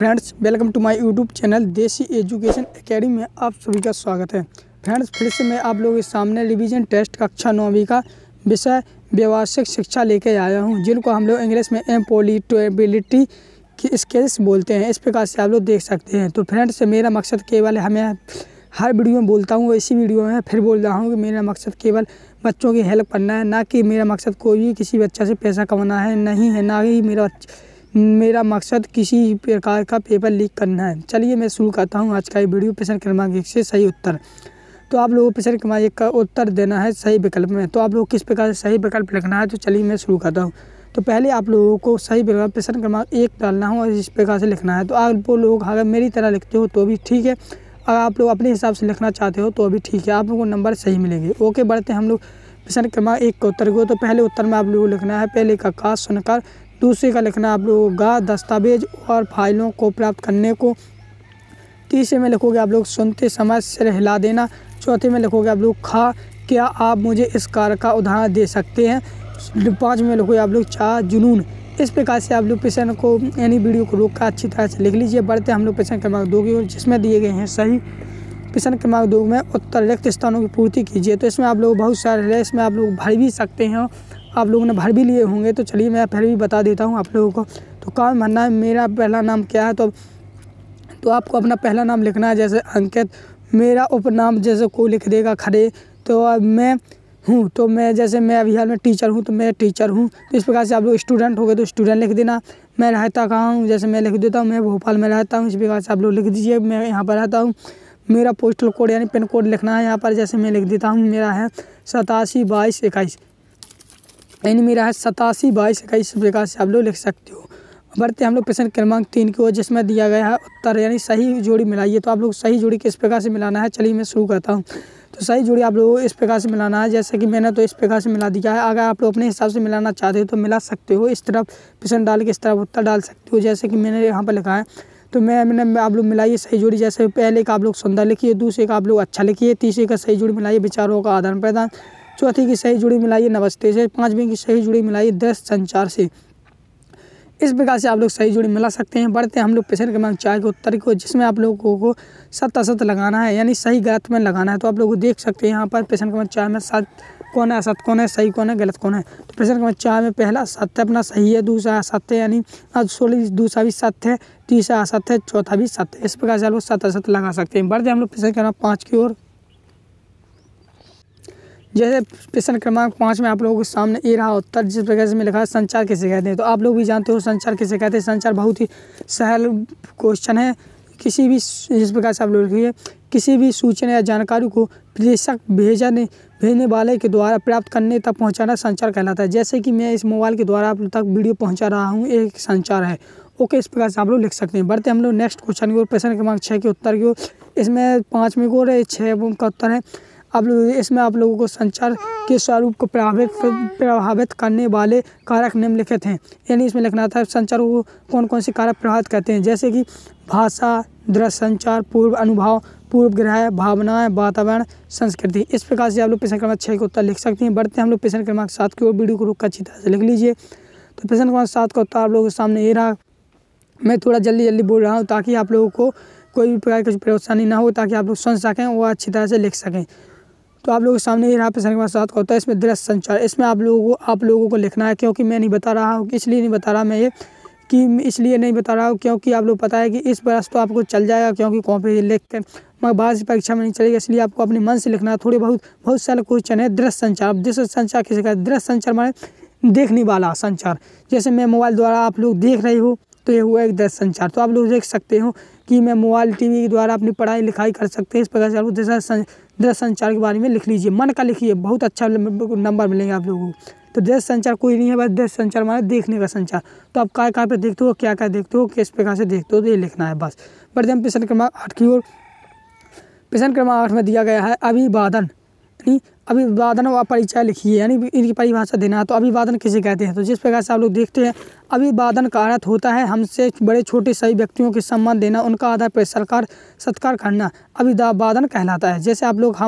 Friends, welcome to my YouTube channel Desi education academy में आप सभी का स्वागत है। फ्रेंड्स, फिर से मैं आप लोगों के सामने रिवीजन टेस्ट कक्षा 9वीं का विषय व्यावसायिक शिक्षा लेके आया हूं, जिनको हम लोग इंग्लिश में एम्प्लॉयबिलिटी की स्किल्स बोलते हैं। इस प्रकार से आप लोग देख सकते हैं। तो फ्रेंड्स, मेरा मकसद केवल हमें हर वीडियो में बोलता हूँ, इसी वीडियो में फिर बोल रहा हूँ कि मेरा मकसद केवल बच्चों की हेल्प करना है, ना कि मेरा मकसद कोई भी किसी बच्चा से पैसा कमाना है नहीं है, ना ही मेरा मकसद किसी प्रकार का पेपर लीक करना है। चलिए मैं शुरू करता हूँ आज का ये वीडियो। प्रश्न क्रमांक 1 से सही उत्तर। तो आप लोगों को प्रश्न क्रमांक 1 का उत्तर देना है सही विकल्प में। तो आप लोग किस प्रकार से सही विकल्प लिखना है, तो चलिए मैं शुरू करता हूँ। तो पहले आप लोगों को सही विकल्प प्रश्न क्रमांक 1 डालना हो और इस प्रकार से लिखना है। तो आप लोग अगर मेरी तरह लिखते हो तो भी ठीक है, अगर आप लोग अपने हिसाब से लिखना चाहते हो तो भी ठीक है, आप लोगों को नंबर सही मिलेंगे। ओके, बढ़ते हैं हम लोग प्रश्न क्रमांक 1 के उत्तर को। तो पहले उत्तर में आप लोगों को लिखना है पहले का का सुनकर, दूसरे का लिखना आप लोगों का दस्तावेज और फाइलों को प्राप्त करने को, तीसरे में लिखोगे आप लोग सुनते समय सिर हिला देना, चौथे में लिखोगे आप लोग खा क्या आप मुझे इस कार्य का उदाहरण दे सकते हैं, 5 में लिखोगे आप लोग चाह जुनून। इस प्रकार से आप लोग प्रश्न को यानी वीडियो को रोक कर अच्छी तरह से लिख लीजिए। बढ़ते हम लोग प्रश्न क्रमांक 2 की ओर, जिसमें दिए गए हैं सही। प्रश्न क्रमांक 2 में उत्तर रिक्त स्थानों की पूर्ति कीजिए। तो इसमें आप लोग बहुत सारे है, इसमें आप लोग भर भी सकते हैं, आप लोगों ने भर भी लिए होंगे। तो चलिए मैं फिर भी बता देता हूँ आप लोगों को। तो काम भरना है मेरा पहला नाम क्या है, तो आपको अपना पहला नाम लिखना है, जैसे अंकित। मेरा उपनाम जैसे कोई लिख देगा खड़े, तो अब मैं हूँ, तो मैं जैसे मैं अभी हाल में टीचर हूँ तो मैं टीचर हूँ। तो इस प्रकार से आप लोग स्टूडेंट हो गए तो स्टूडेंट लिख देना। मैं रहता कहाँ हूँ, जैसे मैं लिख देता हूँ मैं भोपाल में रहता हूँ। इस प्रकार से आप लोग लिख दीजिए मैं यहाँ पर रहता हूँ। मेरा पोस्टल कोड यानी पिन कोड लिखना है यहाँ पर, जैसे मैं लिख देता हूँ मेरा है 872221, यानी मेरा है 872221। इस प्रकार से आप लोग लिख सकते हो। बढ़ते हम लोग प्रश्न क्रमांक 3 की ओर, जिसमें दिया गया है उत्तर यानी सही जोड़ी मिलाइए। तो आप लोग सही जोड़ी किस प्रकार से मिलाना है, चलिए मैं शुरू करता हूँ। तो सही जोड़ी आप लोगों को इस प्रकार से मिलाना है, जैसे कि मैंने तो इस प्रकार से मिला दिया है। अगर आप लोग अपने हिसाब से मिलाना चाहते हो तो मिला सकते हो, इस तरफ प्रश्न डाल के इस तरफ उत्तर डाल सकते हो, जैसे कि मैंने यहाँ पर लिखा है। तो मैंने आप लोग मिलाइए सही जोड़ी, जैसे पहले का आप लोग सुंदर लिखिए, दूसरे का आप लोग अच्छा लिखिए, तीसरे का सही जोड़ी मिलाइए विचारों का आदान प्रदान, चौथी की सही जुड़ी मिलाइए नमस्ते से, 5वीं की सही जुड़ी मिलाइए दृश्य संचार से। इस प्रकार से आप लोग सही जुड़ी मिला सकते हैं। बढ़ते हैं हम लोग प्रश्न क्रमांक 4 के उत्तर को, जिसमें आप लोगों को सत्य असत्य लगाना है, यानी सही गलत में लगाना है। तो आप लोग देख सकते हैं यहाँ पर प्रश्न क्रमांक 4 में सत्य कौन है, असत्य कौन है, सही कौन है, गलत कौन है। तो प्रश्न क्रमांक 4 में पहला सत्य अपना सही है, दूसरा असत्य यानी दूसरा भी सत्य है, तीसरा असत्य है, चौथा भी सत्य है। इस प्रकार से आप लोग सत्य असत्य लगा सकते हैं। बढ़ते हैं हम लोग प्रश्न क्रमांक 5 की ओर, जैसे प्रश्न क्रमांक 5 में आप लोगों के सामने ये रहा उत्तर, जिस प्रकार से मैं लिखा है संचार किसे कहते हैं। तो आप लोग भी जानते हो संचार किसे कहते हैं। संचार बहुत ही सरल क्वेश्चन है। किसी भी जिस प्रकार से आप लोग लिखिए, किसी भी सूचना या जानकारी को प्रेषक भेजने वाले के द्वारा प्राप्त करने तक पहुंचाना संचार कहलाता है। जैसे कि मैं इस मोबाइल के द्वारा आप लोग तक वीडियो पहुंचा रहा हूं, एक संचार है। ओके, इस प्रकार से आप लोग लिख सकते हैं। बढ़ते हम लोग नेक्स्ट क्वेश्चन की ओर, प्रश्न क्रमांक 6 के उत्तर की ओर। इसमें 5वीं को 6 का उत्तर है। आप लोग इसमें आप लोगों को संचार के स्वरूप को प्रभावित करने वाले कारक निम्नलिखित हैं, यानी इसमें लिखना था संचार को कौन कौन से कारक प्रभावित करते हैं, जैसे कि भाषा, दृश्य संचार, पूर्व अनुभव, पूर्वग्रह, भावनाएं, वातावरण, संस्कृति। इस प्रकार से आप लोग प्रश्न क्रमांक 6 के उत्तर लिख सकते हैं। बढ़ते हैं हम लोग प्रश्न क्रमांक 7 की ओर, वीडियो को रोक अच्छी तरह से लिख लीजिए। तो प्रश्न क्रमांक 7 का उत्तर आप लोगों के सामने ये रहा। मैं थोड़ा जल्दी बोल रहा हूँ ताकि आप लोगों को कोई भी प्रकार की परेशानी ना हो, ताकि आप लोग सुन सकें और अच्छी तरह से लिख सकें। तो आप लोगों के सामने ये रहा प्रश्न क्रमांक 7 का होता है। इसमें दृश्य संचार, इसमें आप लोगों को लिखना है, क्योंकि मैं नहीं बता रहा हूँ, इसलिए नहीं बता रहा मैं ये कि इसलिए नहीं बता रहा हूँ क्योंकि आप लोग पता है कि इस बरस तो आपको चल जाएगा, क्योंकि कॉपी लिख कर मगर बाद से परीक्षा में नहीं चलेगा, इसलिए आपको अपने मन से लिखना है। थोड़े बहुत सारे क्वेश्चन है। दृश्य संचार, दृश्य संचार किसे कहते हैं, दृश्य संचार माने देखने वाला संचार। जैसे मैं मोबाइल द्वारा आप लोग देख रहे हो तो ये हुआ एक दृश्य संचार। तो आप लोग देख सकते हो कि मैं मोबाइल टीवी के द्वारा अपनी पढ़ाई लिखाई कर सकते हैं। इस प्रकार से आप लोग दृश्य संचार के बारे में लिख लीजिए, मन का लिखिए, बहुत अच्छा नंबर मिलेंगे आप लोगों को। तो दृश्य संचार कोई नहीं है, बस दृश्य संचार माने देखने का संचार। तो आप कहाँ पे देखते हो, क्या देखते हो, किस प्रकार से देखते हो, तो ये लिखना है बस। बढ़ते हम प्रश्न क्रमांक 8 की ओर। प्रश्न क्रमांक 8 में दिया गया है अभिवादन, यानी अभिवादन व परिचय लिखिए, यानी इनकी परिभाषा देना है। तो अभिवादन किसे कहते हैं, तो जिस प्रकार से आप लोग देखते हैं अभिवादन का अर्थ होता है हमसे बड़े छोटे सभी व्यक्तियों के सम्मान देना, उनका आदर पर सत्कार करना अभिवादन कहलाता है। जैसे आप लोग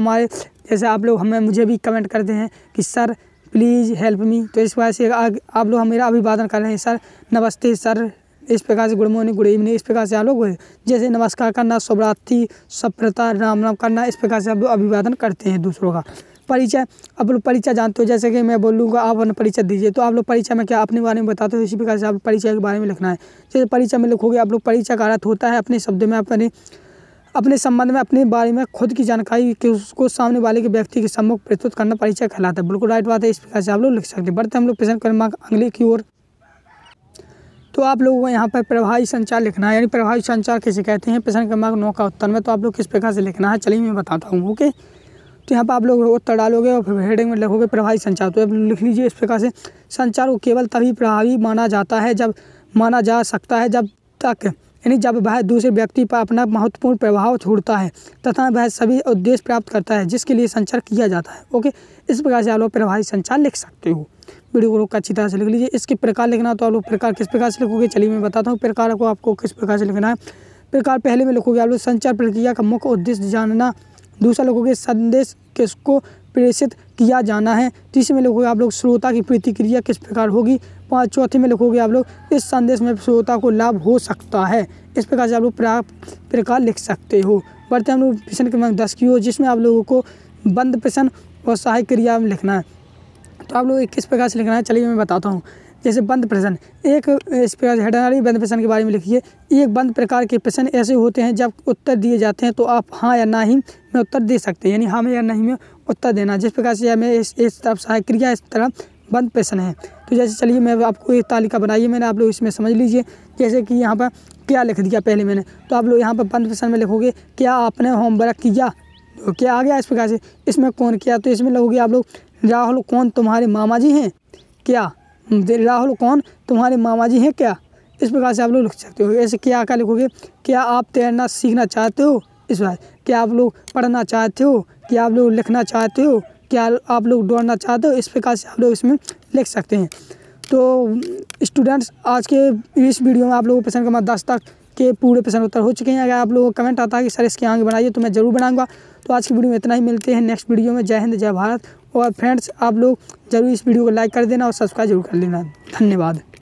हमें मुझे भी कमेंट करते हैं कि सर प्लीज़ हेल्प मी, तो इस वजह से आप लोग मेरा अभिवादन कर रहे हैं, सर नमस्ते, सर इस प्रकार से गुड मॉर्निंग, गुड इवनिंग, इस प्रकार से आप लोग जैसे नमस्कार करना, शुभरात्रि, सभ्यता, राम राम करना, इस प्रकार से आप लोग अभिवादन करते हैं दूसरों का। परिचय, आप लोग परिचय जानते हो, जैसे कि मैं बोलूँगा आप अपना परिचय दीजिए, तो आप लोग परिचय में क्या अपने बारे में बताते हो, इसी प्रकार से आप परिचय के बारे में लिखना है। जैसे परिचय में लिखोगे आप लोग, परिचय का अर्थ होता है अपने शब्द में अपने संबंध में अपने बारे में खुद की जानकारी कि उसको सामने वाले के व्यक्ति के सम्मुख प्रस्तुत करना परिचय कहलाता है। बिल्कुल राइट बात है, इस प्रकार से आप लोग लिख सकते हैं। बढ़ते हम लोग प्रश्न क्रमांक अगले की ओर। तो आप लोगों को यहाँ पर प्रभावी संचार लिखना है, यानी प्रभावी संचार किसे कहते हैं, प्रश्न क्रमांक 9 का उत्तर में। तो आप लोग किस प्रकार से लिखना है चलिए मैं बताता हूँ। ओके, तो यहाँ पर आप लोग उत्तर डालोगे और फिर हेडिंग में लिखोगे प्रभावी संचार। तो आप लिख लीजिए इस प्रकार से, संचार को केवल तभी प्रभावी माना जा सकता है जब तक, यानी जब वह दूसरे व्यक्ति पर अपना महत्वपूर्ण प्रभाव छोड़ता है तथा वह सभी उद्देश्य प्राप्त करता है जिसके लिए संचार किया जाता है। ओके, इस प्रकार से आप लोग प्रभावी संचार लिख सकते हो। वीडियो को अच्छी तरह से लिख लीजिए। इसके प्रकार लिखना, तो आप लोग प्रकार किस प्रकार से लिखोगे चलिए मैं बताता हूँ। प्रकार को आपको किस प्रकार से लिखना है। प्रकार पहले में लिखोगे आप लोग संचार प्रक्रिया का मुख्य उद्देश्य जानना। दूसरा लिखोगे संदेश किसको प्रेषित किया जाना है। तीसरे में लिखोगे आप लोग श्रोता की प्रतिक्रिया किस प्रकार होगी। चौथे में लिखोगे आप लोग इस संदेश में श्रोता को लाभ हो सकता है। इस प्रकार से आप लोग प्रकार लिख सकते हो। बढ़ते हम लोग प्रश्न क्रमांक 10 की ओर, जिसमें आप लोगों को बंद प्रश्न और सहायक क्रिया में लिखना है। तो आप लोग किस प्रकार से लिखना है चलिए मैं बताता हूँ। जैसे बंद प्रश्न, एक इस प्रकार हेडर बंद प्रश्न के बारे में लिखिए। एक बंद प्रकार के प्रश्न ऐसे होते हैं जब उत्तर दिए जाते हैं तो आप हाँ या ना ही में उत्तर दे सकते हैं, यानी हाँ में या नहीं में उत्तर देना। जिस प्रकार से मैं इस तरफ सहायक क्रिया, इस तरफ बंद प्रश्न है। तो जैसे चलिए मैं आपको एक तालिका बनाइए मैंने, आप लोग इसमें समझ लीजिए। जैसे कि यहाँ पर क्या लिख दिया पहले मैंने, तो आप लोग यहाँ पर बंद प्रश्न में लिखोगे क्या आपने होमवर्क किया, तो क्या आ गया इस प्रकार से। इसमें कौन किया, तो इसमें लिखोगे आप लोग राहुल कौन तुम्हारे मामा जी हैं क्या, राहुल कौन तुम्हारे मामा जी हैं क्या। इस प्रकार से आप लोग लिख सकते हो। ऐसे क्या का लिखोगे, क्या आप तैरना सीखना चाहते हो, इस बार क्या आप लोग पढ़ना चाहते हो, क्या आप लोग लिखना चाहते हो, क्या आप लोग दौड़ना चाहते हो। इस प्रकार से आप लोग इसमें लिख सकते हैं। तो स्टूडेंट्स, आज के इस वीडियो में आप लोगों को प्रश्न क्रमांक 10 तक के पूरे प्रश्न उत्तर हो चुके हैं। अगर आप लोगों को कमेंट आता है कि सर इसके आगे बनाइए तो मैं ज़रूर बनाऊंगा। तो आज की वीडियो में इतना ही, मिलते हैं नेक्स्ट वीडियो में। जय हिंद, जय भारत। और फ्रेंड्स, आप लोग ज़रूर इस वीडियो को लाइक कर देना और सब्सक्राइब जरूर कर लेना। धन्यवाद।